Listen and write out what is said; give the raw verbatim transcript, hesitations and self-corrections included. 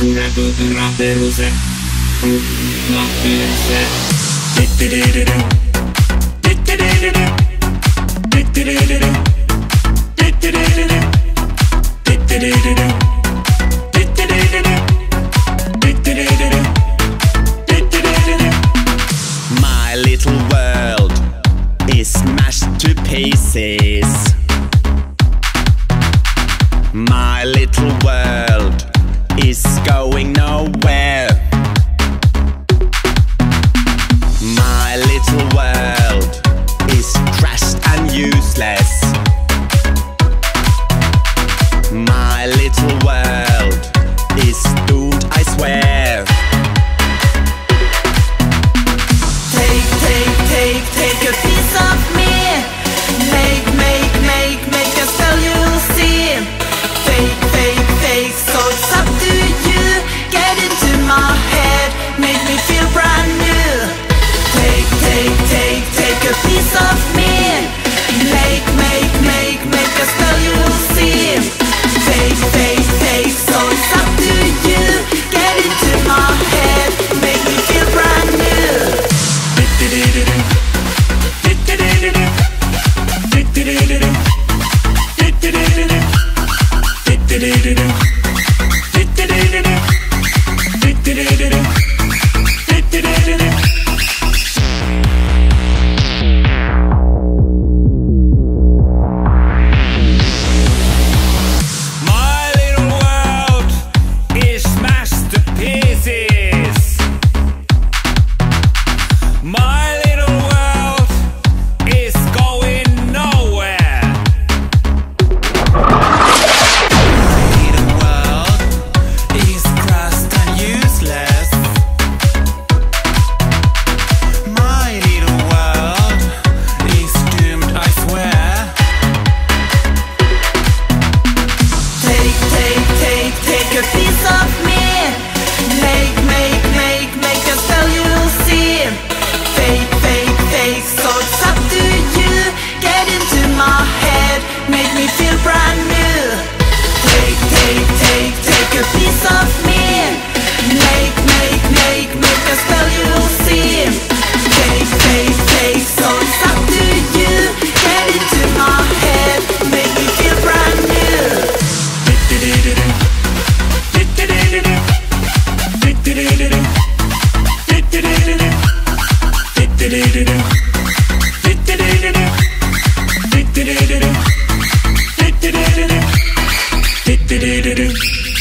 Una potrà peruse La perse Di-di-di-di-du Di-di-di-di-du Di-di-di-di-du Di-di-di-di-du Di-di-di-di-du Di-di-di-di-du Di-di-di-di-du Di-di-di-di-du My little world is smashed to pieces. My little world is going nowhere. My little world is trashed and useless. My little world is doomed, I swear. Take, take, take, take a piece of me. Make, make, make, make a spell you'll see. Fake, fake, fake, so it's up to you. Get into my head, make me feel brand new. Take, take, take, take a piece of me. Make, make, make, make a spell you'll see. Fake, fake, fake, so it's up to you. Get into my head, make me feel brand new. Di-di-di-di-du Di-di-di-di-du Di-di-di-di-du Di-di-di-di-du Di-di-di-di-du Di-di-di-di-du Di-di-di-di-du Di-di-di-di-du My little world is smashed to pieces. My little world is going nowhere. My little world is crushed and useless. My little world is doomed, I swear. Take, take, take, take a piece of me. Make, make, make, make a spell you'll see. Fake, fake, fake, so it's up to you. Get into my head, make me feel brand new. Take, take, take, take a piece of me. Make, make, make, make a spell you'll see. Fake, fake, fake, so it's up to you. Get into my head, make me feel brand new. Di-di-di-di-du Di-di-di-di-du Di-di-di-di-du Di-di-di-di-du Di-di-di-di-du Di-di-di-di-du Di-di-di-di-du Di-di-di-di-du Di-di-di-di-du